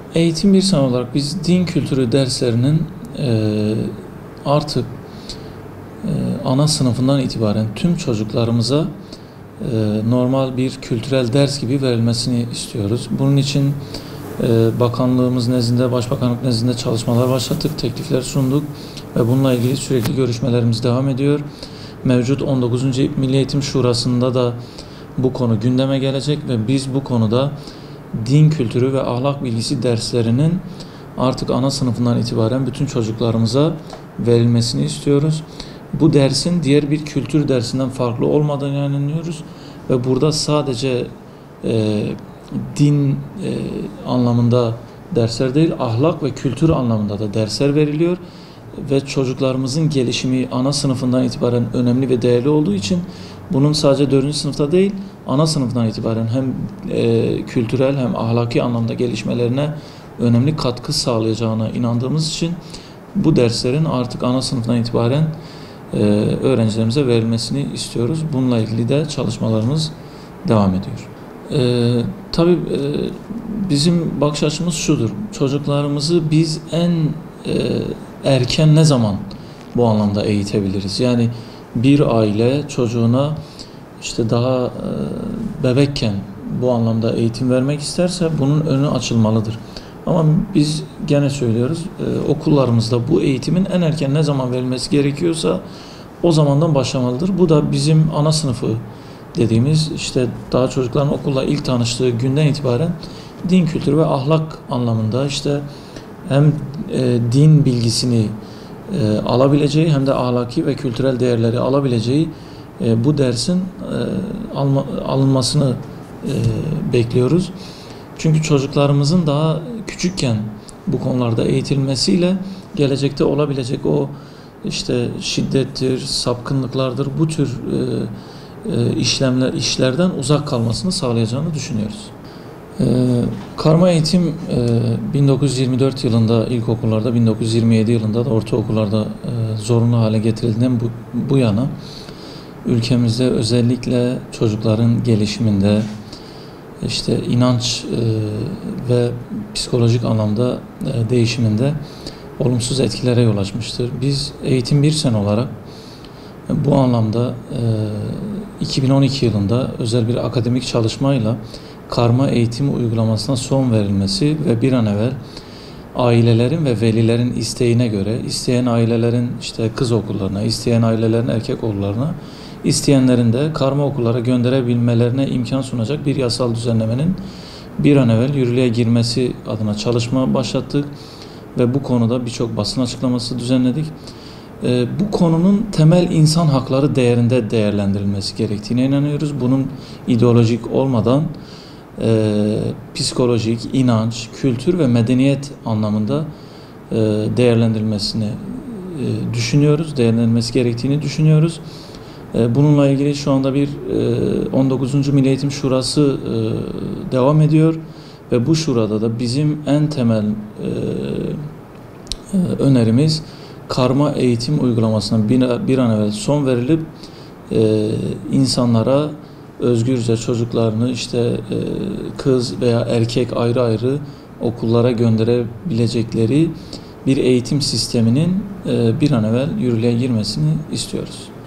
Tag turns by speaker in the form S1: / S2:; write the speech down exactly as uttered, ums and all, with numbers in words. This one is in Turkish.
S1: Eğitim bir sen olarak biz din kültürü derslerinin e, artık e, ana sınıfından itibaren tüm çocuklarımıza e, normal bir kültürel ders gibi verilmesini istiyoruz. Bunun için e, bakanlığımız nezdinde, başbakanlık nezdinde çalışmalar başlattık, teklifler sunduk ve bununla ilgili sürekli görüşmelerimiz devam ediyor. Mevcut on dokuzuncu Milli Eğitim Şurası'nda da bu konu gündeme gelecek ve biz bu konuda din kültürü ve ahlak bilgisi derslerinin artık ana sınıfından itibaren bütün çocuklarımıza verilmesini istiyoruz. Bu dersin diğer bir kültür dersinden farklı olmadığını inanıyoruz ve burada sadece e, din e, anlamında dersler değil, ahlak ve kültür anlamında da dersler veriliyor ve çocuklarımızın gelişimi ana sınıfından itibaren önemli ve değerli olduğu için bunun sadece dördüncü sınıfta değil, ana sınıftan itibaren hem e, kültürel hem ahlaki anlamda gelişmelerine önemli katkı sağlayacağına inandığımız için bu derslerin artık ana sınıftan itibaren e, öğrencilerimize verilmesini istiyoruz. Bununla ilgili de çalışmalarımız devam ediyor. E, tabii e, bizim bakış açımız şudur. Çocuklarımızı biz en e, erken ne zaman bu anlamda eğitebiliriz? Yani bir aile çocuğuna işte daha e, bebekken bu anlamda eğitim vermek isterse bunun önü açılmalıdır. Ama biz gene söylüyoruz, e, okullarımızda bu eğitimin en erken ne zaman verilmesi gerekiyorsa o zamandan başlamalıdır. Bu da bizim ana sınıfı dediğimiz, işte daha çocukların okulla ilk tanıştığı günden itibaren din kültürü ve ahlak anlamında işte hem e, din bilgisini e, alabileceği hem de ahlaki ve kültürel değerleri alabileceği e, bu dersin e, alma, alınmasını e, bekliyoruz. Çünkü çocuklarımızın daha küçükken bu konularda eğitilmesiyle gelecekte olabilecek o işte şiddettir, sapkınlıklardır, bu tür e, e, işlemler işlerden uzak kalmasını sağlayacağını düşünüyoruz. Ee, karma eğitim e, bin dokuz yüz yirmi dört yılında ilkokullarda, bin dokuz yüz yirmi yedi yılında da ortaokullarda e, zorunlu hale getirildiğinden bu, bu yana ülkemizde özellikle çocukların gelişiminde işte inanç e, ve psikolojik anlamda e, değişiminde olumsuz etkilere yol açmıştır. Biz eğitim bir sen olarak e, bu anlamda e, iki bin on iki yılında özel bir akademik çalışmayla karma eğitim uygulamasına son verilmesi ve bir an evvel ailelerin ve velilerin isteğine göre isteyen ailelerin işte kız okullarına, isteyen ailelerin erkek okullarına, isteyenlerin de karma okullara gönderebilmelerine imkan sunacak bir yasal düzenlemenin bir an evvel yürürlüğe girmesi adına çalışma başlattık ve bu konuda birçok basın açıklaması düzenledik. Ee, bu konunun temel insan hakları değerinde değerlendirilmesi gerektiğine inanıyoruz. Bunun ideolojik olmadan e, psikolojik, inanç, kültür ve medeniyet anlamında e, değerlendirilmesini e, düşünüyoruz, değerlendirilmesi gerektiğini düşünüyoruz. E, bununla ilgili şu anda bir e, on dokuzuncu Milli Eğitim Şurası e, devam ediyor ve bu şurada da bizim en temel e, e, önerimiz karma eğitim uygulamasına bir, bir an evvel son verilip e, insanlara özgürce çocuklarını işte e, kız veya erkek ayrı ayrı okullara gönderebilecekleri bir eğitim sisteminin e, bir an evvel yürürlüğe girmesini istiyoruz.